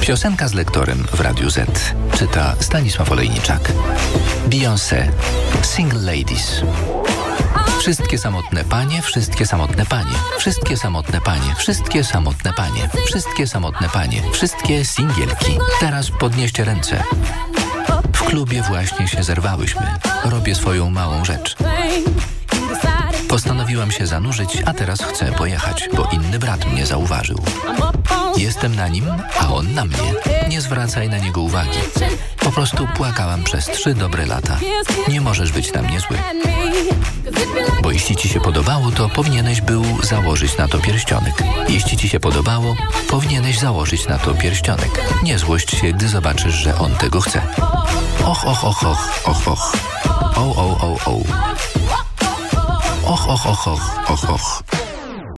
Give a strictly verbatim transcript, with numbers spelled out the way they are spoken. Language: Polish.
Piosenka z lektorem w Radiu Z. Czyta Stanisław Olejniczak. Beyoncé. Single Ladies. Wszystkie samotne panie, wszystkie samotne panie, wszystkie samotne panie, wszystkie samotne panie, wszystkie samotne panie, wszystkie singielki. Teraz podnieście ręce. W klubie właśnie się zerwałyśmy. Robię swoją małą rzecz. Postanowiłam się zanurzyć, a teraz chcę pojechać, bo inny brat mnie zauważył. Jestem na nim, a on na mnie. Nie zwracaj na niego uwagi. Po prostu płakałam przez trzy dobre lata. Nie możesz być na mnie zły. Bo jeśli ci się podobało, to powinieneś był założyć na to pierścionek. Jeśli ci się podobało, powinieneś założyć na to pierścionek. Nie złość się, gdy zobaczysz, że on tego chce. Och, och, och, och, och, och. O, o, o, o. Och, och, och, och, och, och.